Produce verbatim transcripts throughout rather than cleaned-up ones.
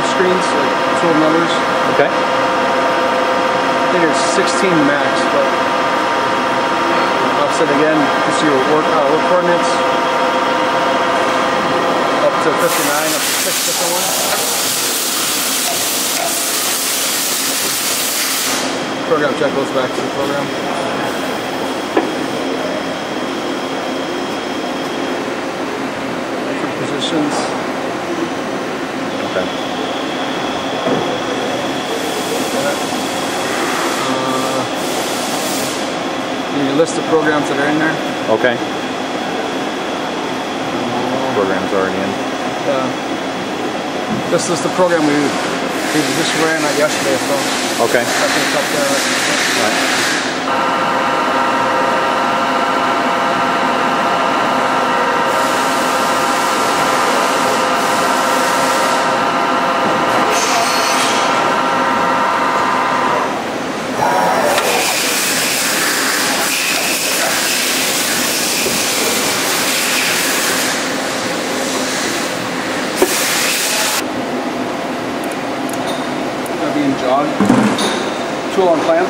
screens, like twelve numbers. Okay. I think there's sixteen max, but offset again, this is your work, uh, work coordinates. Up to fifty-nine, up to six different ones. Program check goes back to the program. Different positions. Okay. Uh, your list of programs that are in there. Okay. Program's already in. Uh, this is the program we, we just ran at yesterday, so. Okay. That's up there. Right. Being jog, tool on clamp.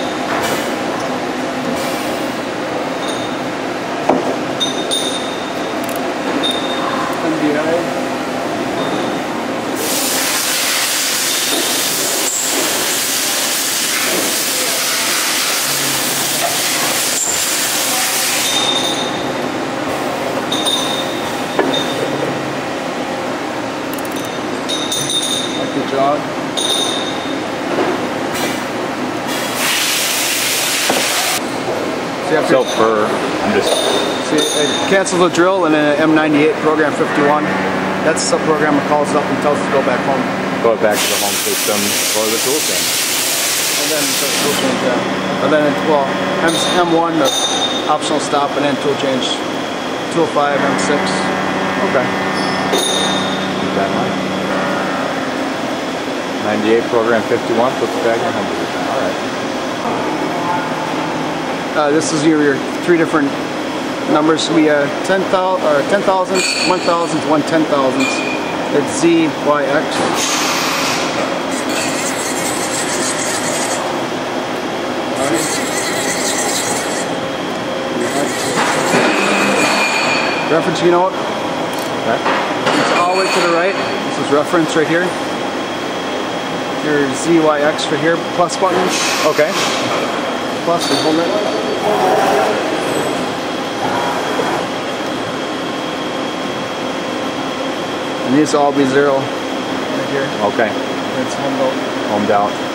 M D I. Like the jog. So for, I'm just... See, it cancels the drill and then M ninety-eight program fifty-one. That's the subprogram that calls it up and tells us to go back home. Go back to the home system for the tool change. And then the tool change, yeah. And then, it, well, M one, the optional stop, and then tool change. two oh five, M six. Okay. Keep that in mind. ninety-eight program fifty-one, puts it back in home position. Alright. Uh, this is your, your three different numbers. We uh, ten thousand, or ten thousands, one thousands, one ten thousands. It's Z, Y, X. Reference, you know what? Okay. It's all the way to the right. This is reference right here. Your Z, Y, X right here. Plus button. Okay. Plus and hold it. And these will all be zero right here. Okay. It's homed out. Homed out.